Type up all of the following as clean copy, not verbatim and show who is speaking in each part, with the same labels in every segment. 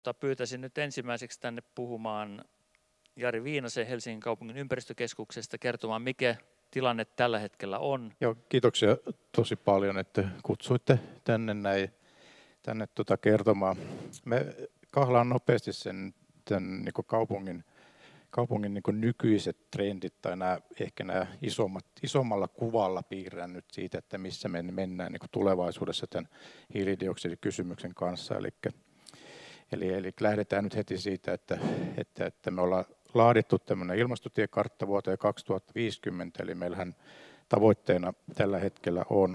Speaker 1: Pyytäisin nyt ensimmäiseksi tänne puhumaan Jari Viinasen Helsingin kaupungin ympäristökeskuksesta kertomaan, mikä tilanne tällä hetkellä on.
Speaker 2: Joo, kiitoksia tosi paljon, että kutsuitte tänne kertomaan. Me kahlaan nopeasti tämän niin kaupungin niin nykyiset trendit tai ehkä nämä isommalla kuvalla piirrän nyt siitä, että missä me mennään niin tulevaisuudessa tämän hiilidioksidikysymyksen kanssa. Eli lähdetään nyt heti siitä, että me ollaan laadittu tämmöinen ilmastotiekartta vuoteen 2050, eli meillähän tavoitteena tällä hetkellä on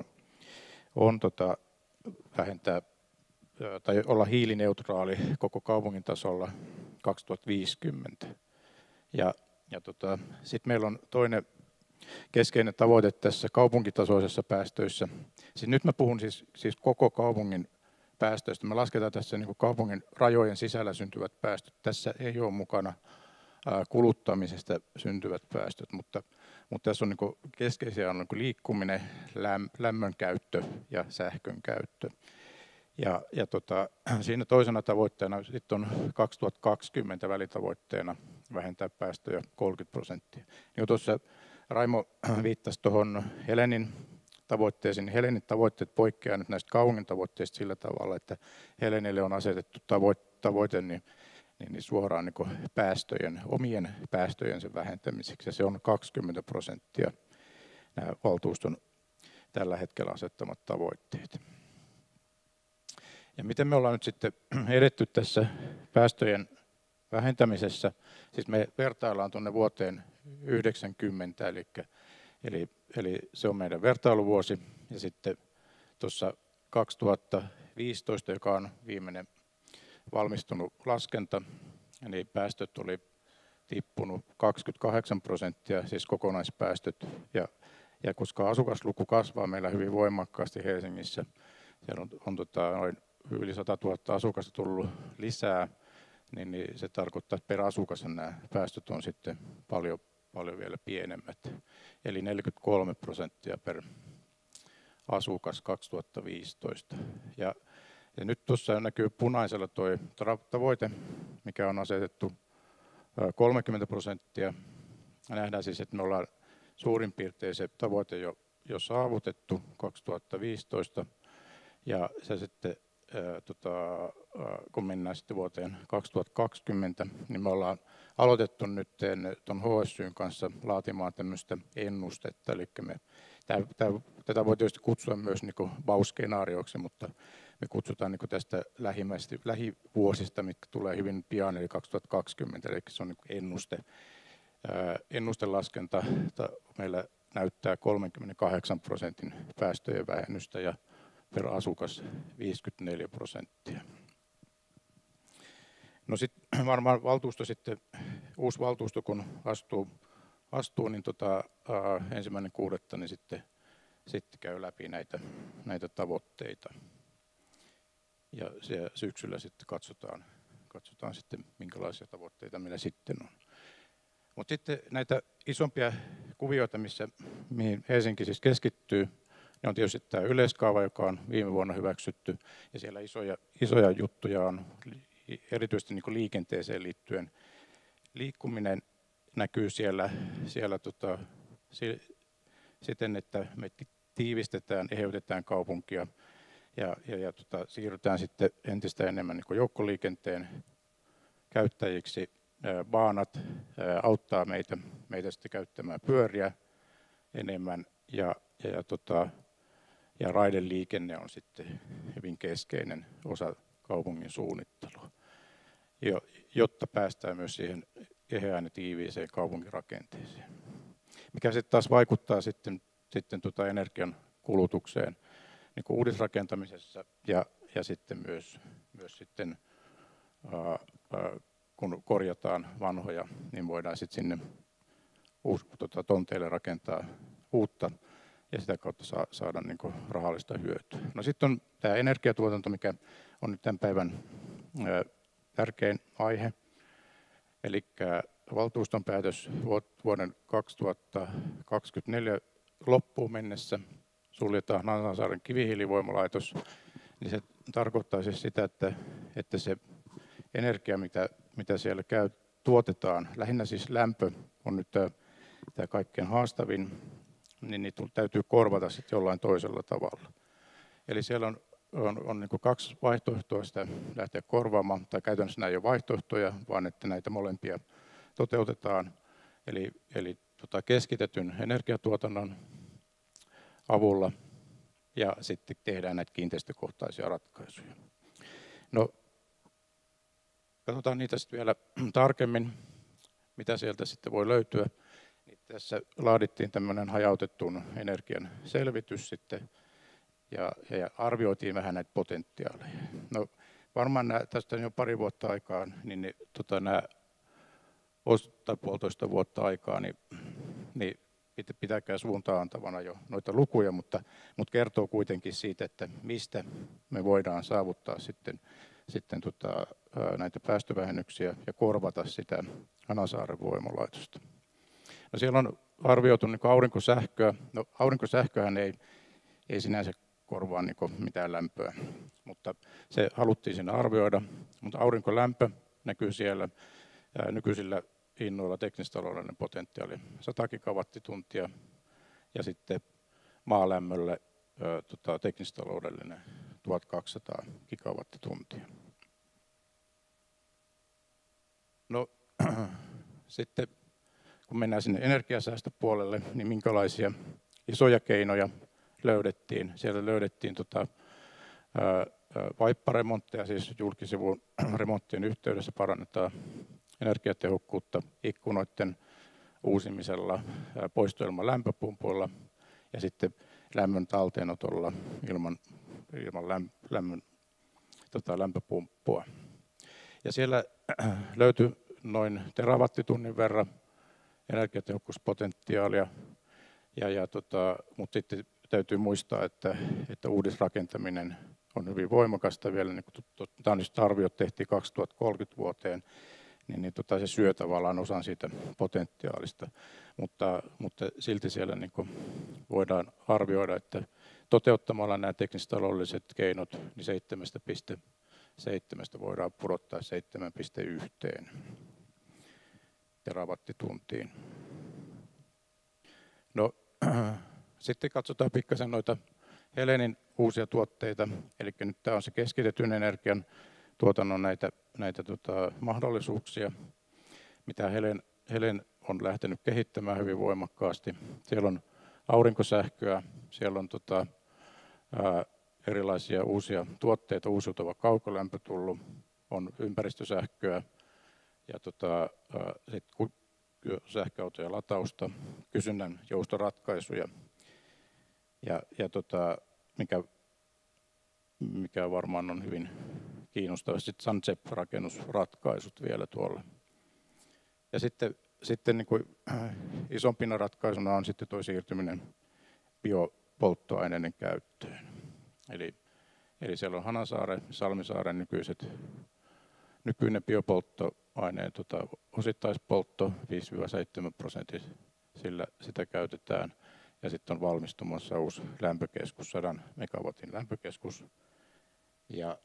Speaker 2: vähentää tai olla hiilineutraali koko kaupungin tasolla 2050. Ja sitten meillä on toinen keskeinen tavoite tässä kaupunkitasoisessa päästöissä. Siis nyt mä puhun siis koko kaupungin päästöistä. Me lasketaan tässä niin kuin kaupungin rajojen sisällä syntyvät päästöt. Tässä ei ole mukana kuluttamisesta syntyvät päästöt, mutta tässä on niin kuin keskeisiä on niin kuin liikkuminen, lämmön käyttö ja sähkön käyttö. Ja siinä toisena tavoitteena sitten on 2020 välitavoitteena vähentää päästöjä 30%. Niin tuossa Raimo viittasi tuohon Helenin tavoitteisiin, niin Helenin tavoitteet poikkeavat nyt näistä kaupungin tavoitteista sillä tavalla, että Helenille on asetettu tavoite niin suoraan niin omien päästöjen vähentämiseksi, ja se on 20% nämä valtuuston tällä hetkellä asettamat tavoitteet. Ja miten me ollaan nyt sitten edetty tässä päästöjen vähentämisessä? Siis me vertaillaan tuonne vuoteen 90, eli se on meidän vertailuvuosi, ja sitten tuossa 2015, joka on viimeinen valmistunut laskenta, niin päästöt oli tippunut 28%, siis kokonaispäästöt, ja koska asukasluku kasvaa meillä hyvin voimakkaasti Helsingissä, siellä on noin yli 100 000 asukasta tullut lisää, niin se tarkoittaa, että per asukas nämä päästöt on sitten paljon vielä pienemmät, eli 43% per asukas 2015. Ja nyt tuossa näkyy punaisella tuo tavoite, mikä on asetettu 30%. Nähdään siis, että me ollaan suurin piirtein se tavoite jo saavutettu 2015. Ja se sitten, kun mennään sitten vuoteen 2020, niin me ollaan aloitettu nyt tuon HSY:n kanssa laatimaan tämmöistä ennustetta. Eli tätä voi tietysti kutsua myös niin BAU-skenaarioksi, mutta me kutsutaan niin tästä lähivuosista, mitkä tulee hyvin pian, eli 2020, eli se on niin ennustelaskenta. Meillä näyttää 38% päästöjen vähennystä ja per asukas 54%. No sitten varmaan uusi valtuusto kun astuu niin 1.6. niin sitten käy läpi näitä tavoitteita. Ja syksyllä sitten katsotaan sitten minkälaisia tavoitteita meillä sitten on. Mutta sitten näitä isompia kuvioita, mihin Helsinki siis keskittyy, ne on tietysti tämä yleiskaava, joka on viime vuonna hyväksytty, ja siellä isoja juttuja on erityisesti niin kuin liikenteeseen liittyen. Liikkuminen näkyy siellä siten, että me tiivistetään, eheytetään kaupunkia ja siirrytään sitten entistä enemmän niin kuin joukkoliikenteen käyttäjiksi. Baanat auttaa meitä sitten käyttämään pyöriä enemmän ja raideliikenne on sitten hyvin keskeinen osa kaupungin suunnittelua, jotta päästään myös siihen eheään ja tiiviiseen kaupunkirakenteeseen, mikä sitten taas vaikuttaa sitten energian kulutukseen niin kuin uudisrakentamisessa ja sitten myös sitten kun korjataan vanhoja, niin voidaan sitten sinne tonteille rakentaa uutta ja sitä kautta saada niin kuin rahallista hyötyä. No sitten on tämä energiatuotanto, mikä on nyt tämän päivän tärkein aihe. Eli valtuuston päätös vuoden 2024 loppuun mennessä suljetaan Nansansaaren kivihiilivoimalaitos, niin se tarkoittaa siis sitä, että se energia, mitä siellä tuotetaan, lähinnä siis lämpö on nyt tämä kaikkein haastavin, niin niitä täytyy korvata sitten jollain toisella tavalla. Eli siellä on niin kuin kaksi vaihtoehtoa sitä lähteä korvaamaan, tai käytännössä nämä ei ole vaihtoehtoja, vaan että näitä molempia toteutetaan. Eli keskitetyn energiatuotannon avulla ja sitten tehdään näitä kiinteistökohtaisia ratkaisuja. No, katsotaan niitä sitten vielä tarkemmin, mitä sieltä sitten voi löytyä. Niin tässä laadittiin tämmöinen hajautetun energian selvitys sitten ja arvioitiin vähän näitä potentiaaleja. No, varmaan tästä on jo pari vuotta aikaa, niin nämä puolitoista vuotta aikaa, niin pitääkään suuntaan antavana jo noita lukuja, mutta kertoo kuitenkin siitä, että mistä me voidaan saavuttaa sitten näitä päästövähennyksiä ja korvata sitä Hanasaaren voimalaitosta. No siellä on arvioitu niin aurinkosähköä. No, aurinkosähköhän ei sinänsä korvaa niin mitään lämpöä, mutta se haluttiin siinä arvioida. Mutta aurinkolämpö näkyy siellä nykyisillä hinnoilla teknistaloudellinen potentiaali 100 gigawattituntia ja sitten maalämmölle teknistaloudellinen 1200 gigawattituntia. No sitten kun mennään sinne energiasäästöpuolelle, niin minkälaisia isoja keinoja löydettiin? Siellä löydettiin vaipparemontteja, siis julkisivun remonttien yhteydessä parannetaan energiatehokkuutta ikkunoiden uusimisella, poistoilman lämpöpumpuilla ja sitten lämmön talteenotolla ilman lämpöpumppua. Ja siellä löytyi noin terawattitunnin verran energiatehokkuuspotentiaalia, mutta sitten täytyy muistaa, että uudisrakentaminen on hyvin voimakasta vielä, niin kun arviot tehtiin 2030 vuoteen, niin se syö tavallaan osan siitä potentiaalista, mutta silti siellä niin kuin voidaan arvioida, että toteuttamalla nämä teknistaloudelliset keinot, niin 7,7 voidaan pudottaa 7,1 terawattituntiin. No, sitten katsotaan pikkasen noita Helenin uusia tuotteita, eli nyt tämä on se keskitetyn energian tuotannon näitä mahdollisuuksia, mitä Helen on lähtenyt kehittämään hyvin voimakkaasti. Siellä on aurinkosähköä, siellä on erilaisia uusia tuotteita, uusiutuva kaukolämpö tullut, on ympäristösähköä ja sähköautojen latausta, kysynnän joustoratkaisuja ja mikä varmaan on hyvin kiinnostava, sitten SunZep-rakennusratkaisut vielä tuolla. Ja sitten niin kuin isompina ratkaisuna on sitten tuo siirtyminen biopolttoaineiden käyttöön. Eli siellä on Hanasaaren, Salmisaaren nykyinen biopolttoaineen osittaispoltto 5-7%, sitä käytetään. Ja sitten on valmistumassa uusi lämpökeskus, 100 megawatin lämpökeskus. Ja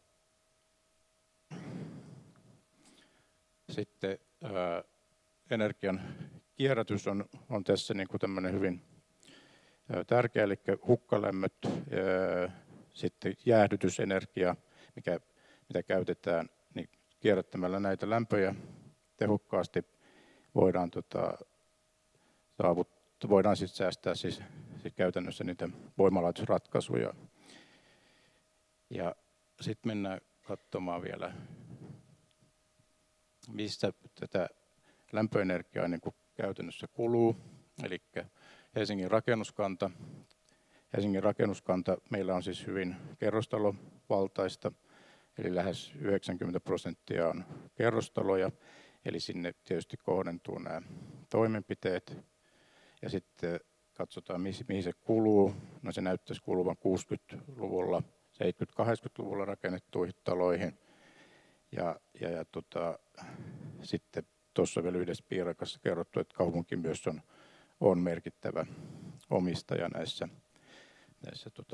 Speaker 2: sitten energian kierrätys on tässä niin kuin tämmöinen hyvin tärkeä, eli hukkalämmöt, sitten jäähdytysenergia, mitä käytetään, niin kierrättämällä näitä lämpöjä tehokkaasti voidaan sitten säästää siis käytännössä niitä voimalaitosratkaisuja. Ja sitten mennään katsomaan vielä, mistä tätä lämpöenergiaa niin kuin käytännössä kuluu. Eli Helsingin rakennuskanta meillä on siis hyvin kerrostalovaltaista, eli lähes 90% on kerrostaloja, eli sinne tietysti kohdentuu nämä toimenpiteet. Ja sitten katsotaan, mihin se kuluu. No se näyttäisi kuluvan 60-luvulla, 70-80-luvulla rakennettuihin taloihin. Ja sitten tuossa vielä yhdessä piirakassa kerrottu, että kaupunki myös on merkittävä omistaja näissä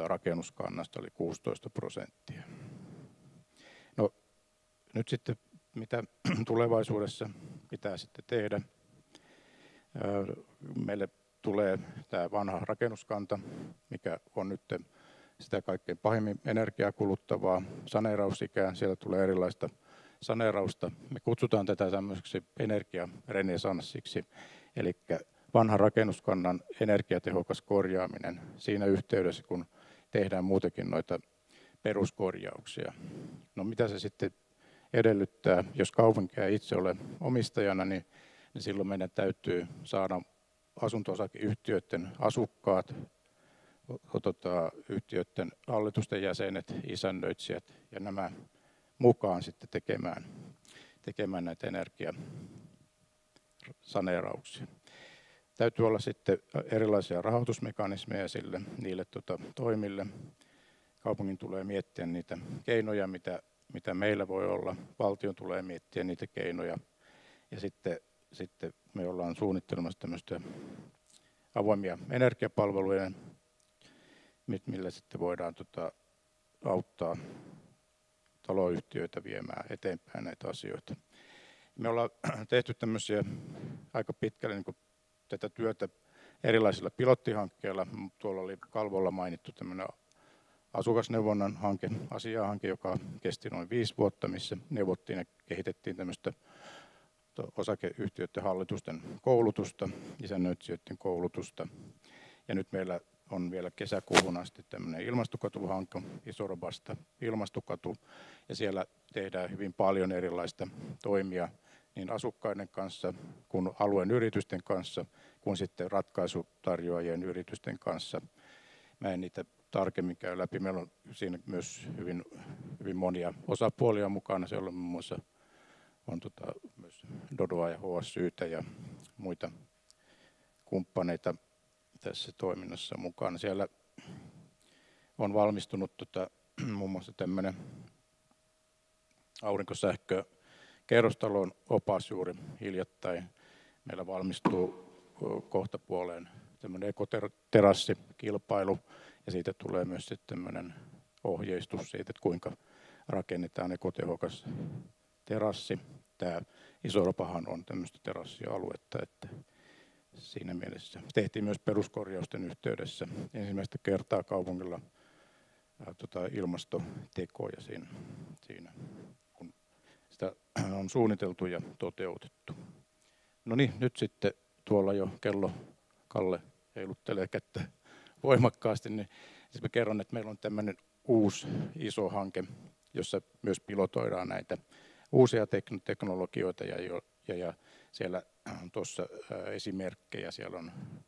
Speaker 2: rakennuskannasta, oli 16%. No nyt sitten mitä tulevaisuudessa pitää sitten tehdä. Meille tulee tämä vanha rakennuskanta, mikä on nyt sitä kaikkein pahimmin energiaa kuluttavaa saneerausikää. Siellä tulee erilaista saneerausta. Me kutsutaan tätä tämmöiseksi energiarenesanssiksi, eli vanha rakennuskannan energiatehokas korjaaminen siinä yhteydessä, kun tehdään muutenkin noita peruskorjauksia. No mitä se sitten edellyttää, jos kaupunki ei itse ole omistajana, niin silloin meidän täytyy saada asunto-osakeyhtiöiden asukkaat, yhtiöiden hallitusten jäsenet, isännöitsijät ja nämä mukaan sitten tekemään näitä energiasaneerauksia. Täytyy olla sitten erilaisia rahoitusmekanismeja niille toimille. Kaupungin tulee miettiä niitä keinoja, mitä meillä voi olla. Valtion tulee miettiä niitä keinoja. Ja sitten me ollaan suunnittelemassa tämmöistä avoimia energiapalveluja, millä sitten voidaan auttaa taloyhtiöitä viemään eteenpäin näitä asioita. Me ollaan tehty tämmöisiä aika pitkälle niin kuin tätä työtä erilaisilla pilottihankkeilla. Tuolla oli kalvolla mainittu tämmöinen asukasneuvonnan hanke, asiahanke, joka kesti noin 5 vuotta, missä neuvottiin ja kehitettiin tämmöistä osakeyhtiöiden hallitusten koulutusta, isännöitsijöiden koulutusta. Ja nyt meillä on vielä kesäkuuhun asti tämmöinen ilmastokatuhanke, Isorobasta ilmastokatu, ja siellä tehdään hyvin paljon erilaista toimia niin asukkaiden kanssa, kuin alueen yritysten kanssa, kuin sitten ratkaisutarjoajien yritysten kanssa. Mä en niitä tarkemmin käy läpi. Meillä on siinä myös hyvin monia osapuolia mukana. Siellä on muun muassa myös Dodoa ja HSY:tä ja muita kumppaneita tässä toiminnassa mukana. Siellä on valmistunut muun muassa tämmöinen aurinkosähkö kerrostalon opas juuri hiljattain. Meillä valmistuu kohtapuoleen tämmöinen ekoterassikilpailu ja siitä tulee myös sitten tämmöinen ohjeistus siitä, että kuinka rakennetaan ekotehokas terassi. Tämä Isoropahan on tämmöistä terassialuetta, että siinä mielessä tehtiin myös peruskorjausten yhteydessä ensimmäistä kertaa kaupungilla ilmastotekoja siinä, kun sitä on suunniteltu ja toteutettu. No niin, nyt sitten tuolla jo kello Kalle heiluttelee kättä voimakkaasti, niin siis mä kerron, että meillä on tämmöinen uusi iso hanke, jossa myös pilotoidaan näitä uusia teknologioita ja siellä on tuossa esimerkkejä. Siellä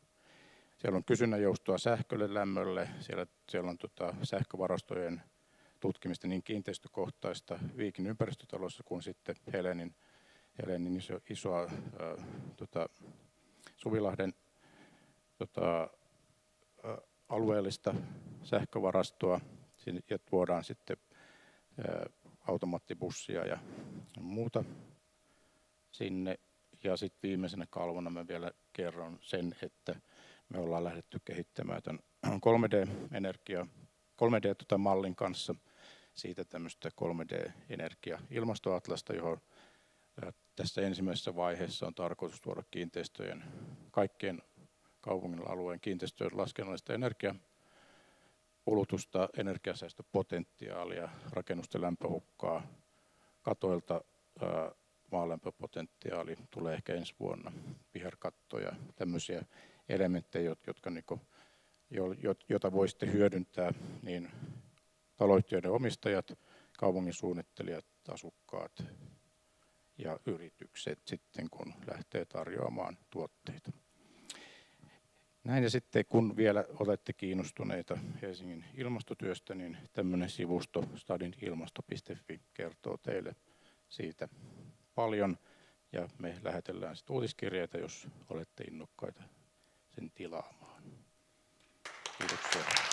Speaker 2: on kysynnän joustoa sähkölle, lämmölle, siellä on sähkövarastojen tutkimista niin kiinteistökohtaista Viikin ympäristötalossa kuin sitten Helenin isoa Suvilahden alueellista sähkövarastoa ja tuodaan sitten automaattibussia ja muuta sinne. Ja sitten viimeisenä kalvona mä vielä kerron sen, että me ollaan lähdetty kehittämään tämän 3D-mallin kanssa siitä tämmöistä 3D-energia-ilmastoatlasta, johon tässä ensimmäisessä vaiheessa on tarkoitus tuoda kaikkien kaupungin alueen kiinteistöjen laskennallista energiakulutusta, energiasäästöpotentiaalia, rakennusten lämpöhukkaa, katoilta maalämpöpotentiaali tulee ehkä ensi vuonna, viherkattoja, tämmöisiä elementtejä, joita voi sitten hyödyntää niin taloyhtiöiden omistajat, kaupungin suunnittelijat, asukkaat ja yritykset sitten, kun lähtee tarjoamaan tuotteita. Näin, ja sitten kun vielä olette kiinnostuneita Helsingin ilmastotyöstä, niin tämmöinen sivusto stadinilmasto.fi kertoo teille siitä paljon, ja me lähetellään sitten uutiskirjeitä, jos olette innokkaita sen tilaamaan. Kiitoksia.